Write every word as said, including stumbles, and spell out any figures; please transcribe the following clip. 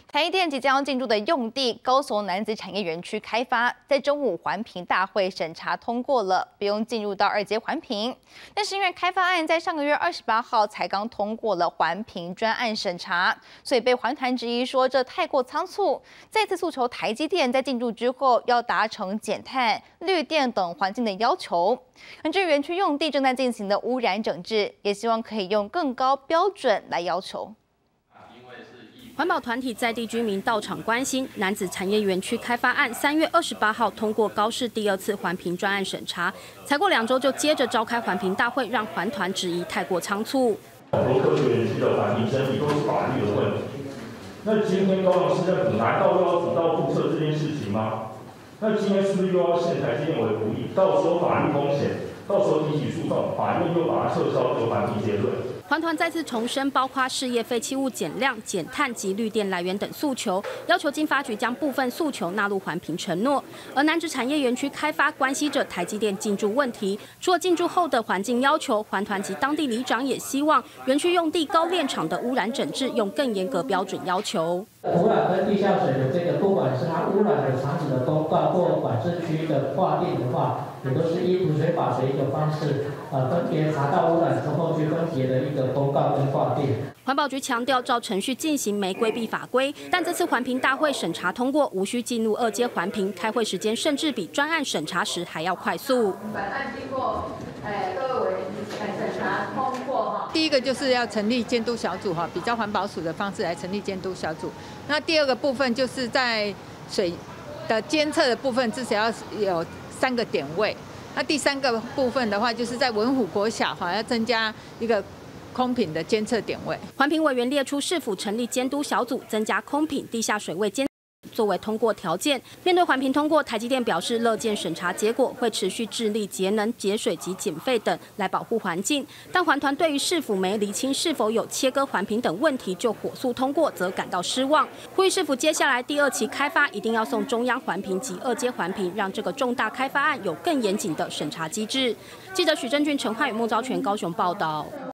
台积电即将要进驻的用地高雄楠梓产业园区开发，在中午环评大会审查通过了，不用进入到二阶环评。但是因为开发案在上个月二十八号才刚通过了环评专案审查，所以被环团质疑说这太过仓促，再次诉求台积电在进驻之后要达成减碳、绿电等环境的要求。而至于园区用地正在进行的污染整治，也希望可以用更高标准来要求。 环保团体在地居民到场关心楠梓产业园区开发案，三月二十八号通过高市第二次环评专案审查，才过两周就接着召开环评大会，让环团质疑太过仓促。 很多科学园区的环评审理都是法律的问题。那今天高雄市政府难道又要主导注册这件事情吗？那今天是不是又要陷台积电为不义？到时候法律风险，到时候提起诉讼，法院又把它撤销这个环评结论。 环团再次重申，包括事业废弃物减量、减碳及绿电来源等诉求，要求经发局将部分诉求纳入环评承诺。而楠梓产业园区开发关系着台积电进驻问题，除了进驻后的环境要求，环团及当地里长也希望园区用地高炼厂的污染整治用更严格标准要求。 土壤跟地下水的这个，不管是它污染的厂址的公告或管制区的划定的话，也都是依土水法的一个方式，呃，分别查到污染之后去分别的一个 公告跟划定。 环保局强调，照程序进行，没规避法规。但这次环评大会审查通过，无需进入二阶环评，开会时间甚至比专案审查时还要快速。 本案经过哎各位委员审查通过哈。 第一个就是要成立监督小组哈，比较环保署的方式来成立监督小组。那第二个部分就是在水的监测的部分，至少要有三个点位。 那第三个部分的话，就是在文虎国小哈，要增加一个空品的监测点位。 环评委员列出是否成立监督小组，增加空品地下水位监作为通过条件。面对环评通过，台积电表示乐见审查结果，会持续致力节能、节水及减废等来保护环境。但环团对于是否没厘清是否有切割环评等问题就火速通过，则感到失望。呼吁是否接下来第二期开发一定要送中央环评及二阶环评，让这个重大开发案有更严谨的审查机制。记者许正俊、陈焕宇、孟昭全高雄报道。